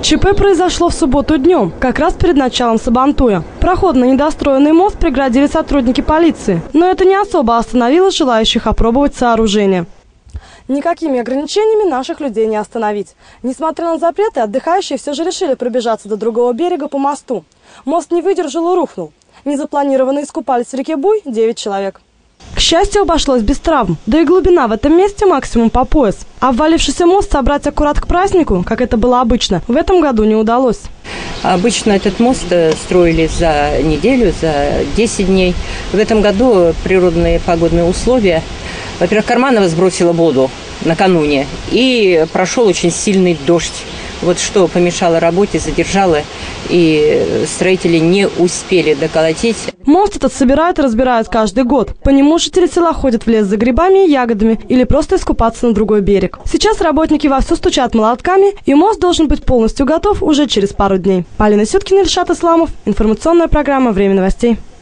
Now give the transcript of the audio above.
ЧП произошло в субботу днем, как раз перед началом Сабантуя. Проход на недостроенный мост преградили сотрудники полиции, но это не особо остановило желающих опробовать сооружение. Никакими ограничениями наших людей не остановить. Несмотря на запреты, отдыхающие все же решили пробежаться до другого берега по мосту. Мост не выдержал и рухнул. Незапланированно искупались в реке Буй 9 человек. К счастью, обошлось без травм, да и глубина в этом месте максимум по пояс. Обвалившийся мост собрать аккурат к празднику, как это было обычно, в этом году не удалось. Обычно этот мост строили за неделю, за 10 дней. В этом году природные погодные условия. Во-первых, Карманова сбросила воду накануне, и прошел очень сильный дождь. Вот что помешало работе, задержало, и строители не успели доколотить. Мост этот собирают и разбирают каждый год. По нему жители села ходят в лес за грибами и ягодами или просто искупаться на другой берег. Сейчас работники вовсю стучат молотками, и мост должен быть полностью готов уже через пару дней. Полина Сюткина, Ильшат Исламов. Информационная программа «Время новостей».